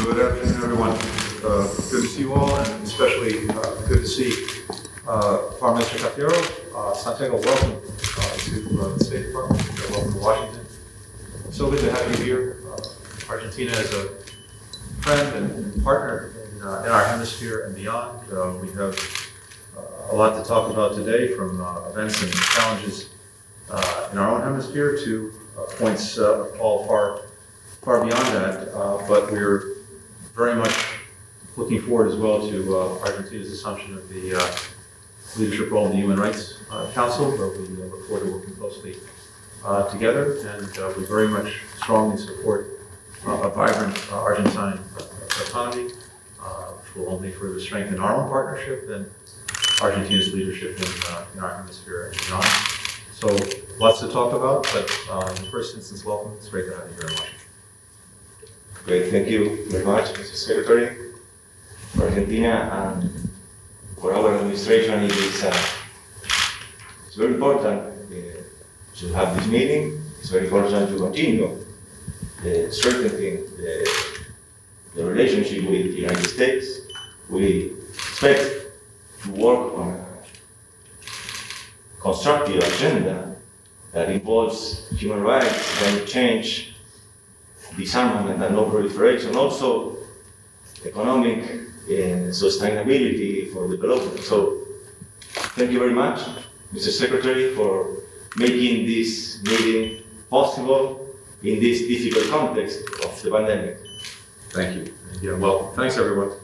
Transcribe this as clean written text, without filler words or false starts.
Good afternoon, everyone. Good to see you all, and especially good to see Foreign Minister Cafiero. Santiago, welcome to the State Department. Welcome to Washington. So good to have you here. Argentina is a friend and partner in our hemisphere and beyond. We have a lot to talk about today, from events and challenges in our own hemisphere to points all far beyond that. But we're very much looking forward as well to Argentina's assumption of the leadership role in the Human Rights Council, where we look forward to working closely together, and we very much strongly support a vibrant Argentine economy, which will only further strengthen our own partnership and Argentina's leadership in our hemisphere and beyond. So lots to talk about, but in the first instance, welcome. It's great to have you here in Washington. Great, thank you very much, Mr. Secretary. For Argentina and for our administration, it's very important to have this meeting. It's very important to continue strengthening the relationship with the United States. We expect to work on a constructive agenda that involves human rights, climate change, disarmament and non-proliferation, also economic sustainability for development. So thank you very much, Mr. Secretary, for making this meeting possible in this difficult context of the pandemic. Thank you. Yeah, well, thanks everyone.